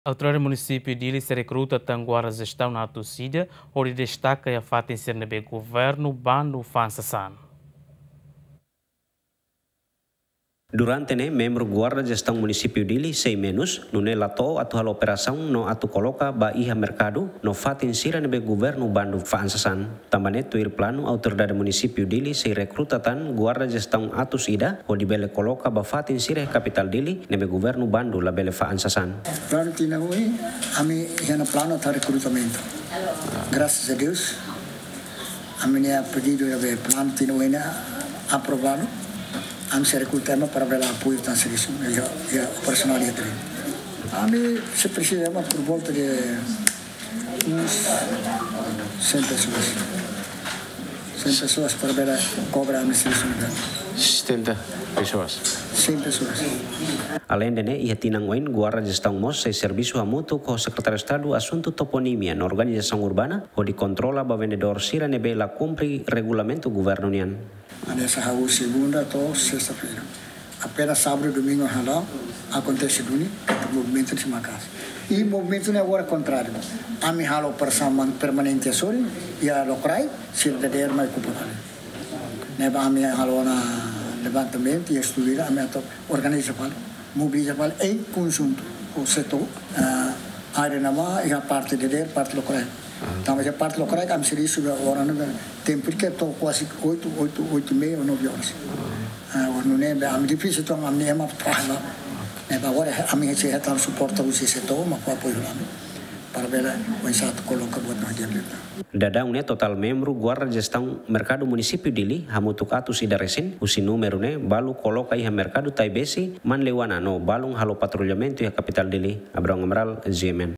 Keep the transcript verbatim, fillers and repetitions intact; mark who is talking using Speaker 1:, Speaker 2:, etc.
Speaker 1: A autoridade do município de Ili se recruta tanguara gestão na torcida, onde destaca a fato em ser no governo bando Fansasan.
Speaker 2: Durante ne membro guarda gestão município dili sei menos nune lato atu hal operação no atu coloca ba iha mercado no fatin sira nebe governo bandu faansasan tambane tuir plano autoridade município dili sei recrutatan guarda gestão atu sida o di bele coloca ba fatin sira capital dili nebe governo bandu la bele faansasan.
Speaker 3: Plano tina ui ami hena plano ta recrutamento. Graças a Deus a minha pedido de plano tina ui aprovado. Kami se recrutamos para ver apoio tan serviço e a personalidade. Kami se precisamos por volta de uns cem pessoas. cem pessoas para ver cobrar a serviço.
Speaker 4: setenta pessoas.
Speaker 3: cem pessoas.
Speaker 2: Além de ne, ia tinang oin guarda gestão mos sei serviço a mútuo com o secretário de Estado assunto toponímia na organização urbana ou de controla ba vendedor sira nebe la cumpri regulamento governo nian.
Speaker 3: Nessa rua segunda ou sexta-feira. Apenas sábado e domingo halal acontece duni o movimento de casa. E o movimento não é agora contrário. A minha halo permanente é só e a locrai se der mais culpa. Neba a minha halo na levantamento e estudar a minha organiza para mobiliza para em conjunto o setor a área nama e a parte de der parte locrai. Então, a parte local é que a serviço agora não tem porque estou quase oito, oito, oito e meia ou nove horas. Não é bem difícil, então a minha é uma praia. Agora a minha se está suporta o setor, mas para apoio lá. Para ver o exato coloca buat nós dia.
Speaker 2: Dadang ne total membro guarda gestão mercado município dili hamutuk atu sidaresin usi número ne balu coloca iha mercado taibesi man lewana no balung halo patrulhamento e a capital dili Abrão Amaral G M N.